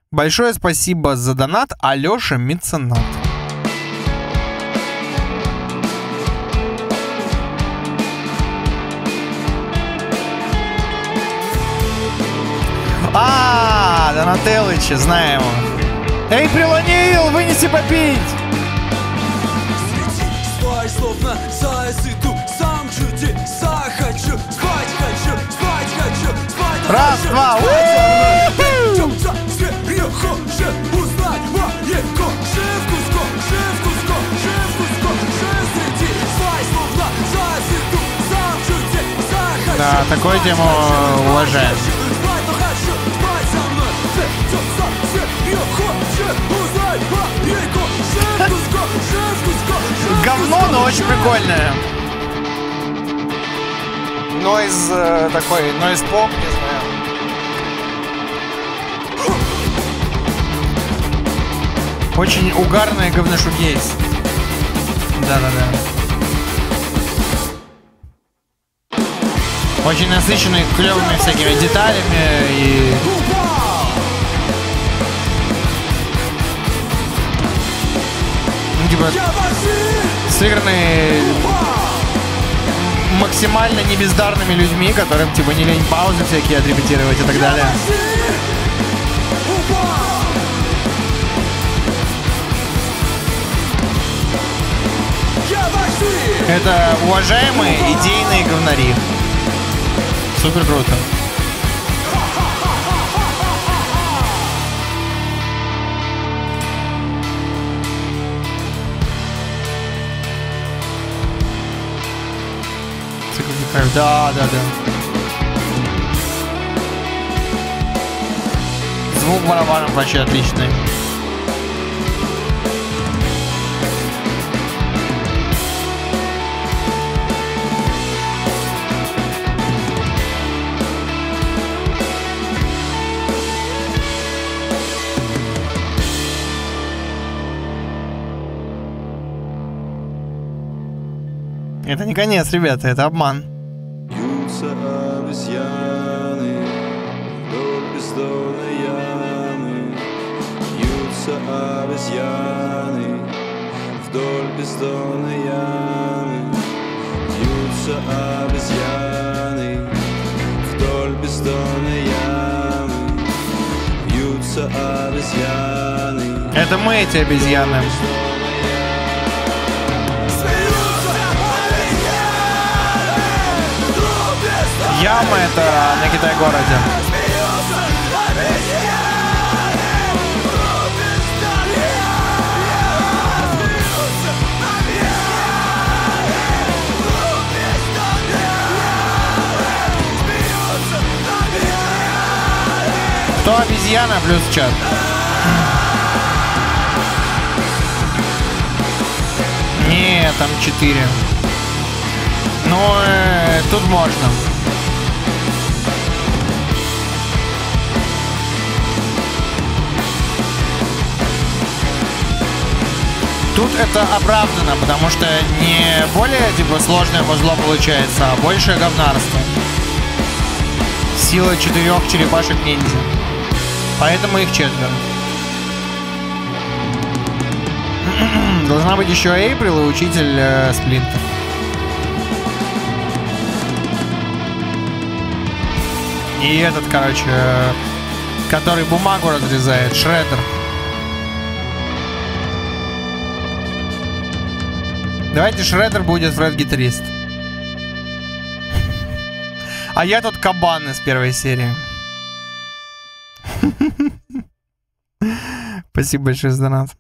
Большое спасибо за донат, Алёша Меценат. Донателыча, знаем его. Эй, Прилонил, вынеси попить! Словно заяц иду, сам чудеса хочу, спать хочу, спать хочу, спать хочу. Раз, два, узнать моего шеф-куско, шеф-куско, шеф-куско, шеф-среди. Спать словно заяц иду, сам чудеса хочу. Да, такую тему уважаем. Говно, но очень прикольное. Нойз такой, нойз поп, не знаю. Очень угарное говношугейс. Да-да-да. Очень насыщенный клевыми всякими деталями и... типа сыграны максимально небездарными людьми, которым типа не лень паузы всякие отрепетировать и так далее. Это уважаемые идейные говнари. Супер круто. Да. Звук барабанов вообще отличный. Это не конец, ребята, это обман. Обезьяны вдоль бездонной ямы, вьются обезьяны вдоль бездонной ямы, вьются обезьяны вдоль бездонной ямы, вьются обезьяны. Это мы эти обезьяны. Яма это на Китай-городе. Кто обезьяна плюс чат? Не, там 4. Но тут можно. Тут это оправдано, потому что не более типа сложное музло получается, а большее говнарство. Сила 4 черепашек-ниндзя. Поэтому их 4. Должна быть еще Эйприл и учитель Сплинтер. И этот, короче, который бумагу разрезает, Шреддер. Давайте Шреддер будет Фред-гитарист. А я тут кабан из первой серии. Спасибо большое за донат.